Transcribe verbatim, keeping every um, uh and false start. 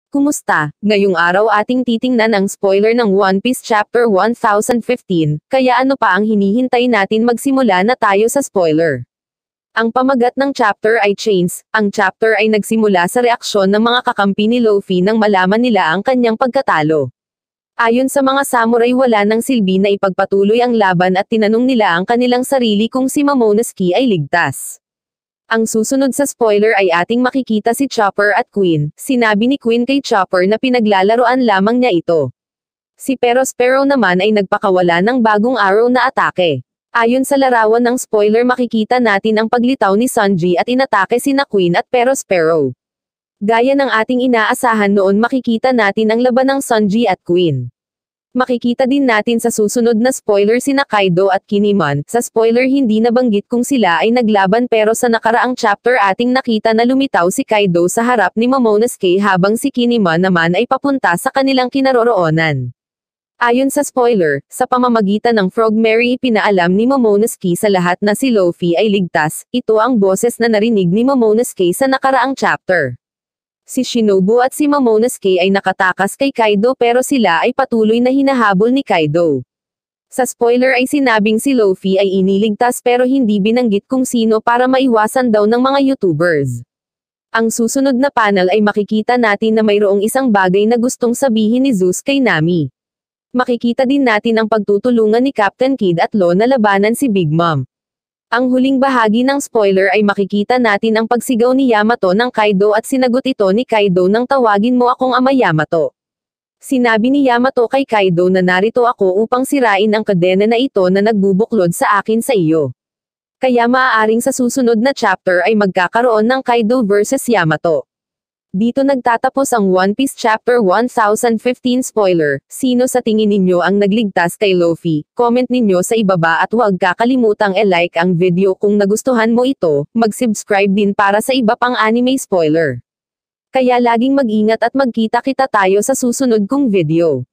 Kumusta? Ngayong araw ating titingnan ang spoiler ng One Piece Chapter one thousand fifteen, kaya ano pa ang hinihintay natin, magsimula na tayo sa spoiler. Ang pamagat ng chapter ay Chains. Ang chapter ay nagsimula sa reaksyon ng mga kakampi ni Luffy nang malaman nila ang kanyang pagkatalo. Ayon sa mga samurai, wala nang silbi na ipagpatuloy ang laban at tinanong nila ang kanilang sarili kung si Momonosuke ay ligtas. Ang susunod sa spoiler ay ating makikita si Chopper at Queen. Sinabi ni Queen kay Chopper na pinaglalaroan lamang niya ito. Si Perospero naman ay nagpakawala ng bagong arrow na atake. Ayon sa larawan ng spoiler, makikita natin ang paglitaw ni Sanji at inatake sina Queen at Perospero. Gaya ng ating inaasahan noon, makikita natin ang laban ng Sanji at Queen. Makikita din natin sa susunod na spoiler sina Kaido at Kinemon. Sa spoiler hindi nabanggit kung sila ay naglaban, pero sa nakaraang chapter ating nakita na lumitaw si Kaido sa harap ni Momonosuke habang si Kinemon naman ay papunta sa kanilang kinaroroonan. Ayon sa spoiler, sa pamamagitan ng Frog Mary ipinaalam ni Momonosuke sa lahat na si Luffy ay ligtas. Ito ang boses na narinig ni Momonosuke sa nakaraang chapter. Si Shinobu at si Momonosuke ay nakatakas kay Kaido, pero sila ay patuloy na hinahabol ni Kaido. Sa spoiler ay sinabing si Luffy ay iniligtas pero hindi binanggit kung sino para maiwasan daw ng mga YouTubers. Ang susunod na panel ay makikita natin na mayroong isang bagay na gustong sabihin ni Zeus kay Nami. Makikita din natin ang pagtutulungan ni Captain Kidd at Law na labanan si Big Mom. Ang huling bahagi ng spoiler ay makikita natin ang pagsigaw ni Yamato ng Kaido at sinagot ito ni Kaido ng "Tawagin mo akong Ama Yamato." Sinabi ni Yamato kay Kaido na narito ako upang sirain ang kadena na ito na nagbubuklod sa akin sa iyo. Kaya maaaring sa susunod na chapter ay magkakaroon ng Kaido versus Yamato. Dito nagtatapos ang One Piece Chapter one thousand fifteen spoiler. Sino sa tingin ninyo ang nagligtas kay Luffy? Comment ninyo sa ibaba at huwag kakalimutang i-like ang video kung nagustuhan mo ito, mag-subscribe din para sa iba pang anime spoiler. Kaya laging mag-ingat at magkita-kita tayo sa susunod kong video.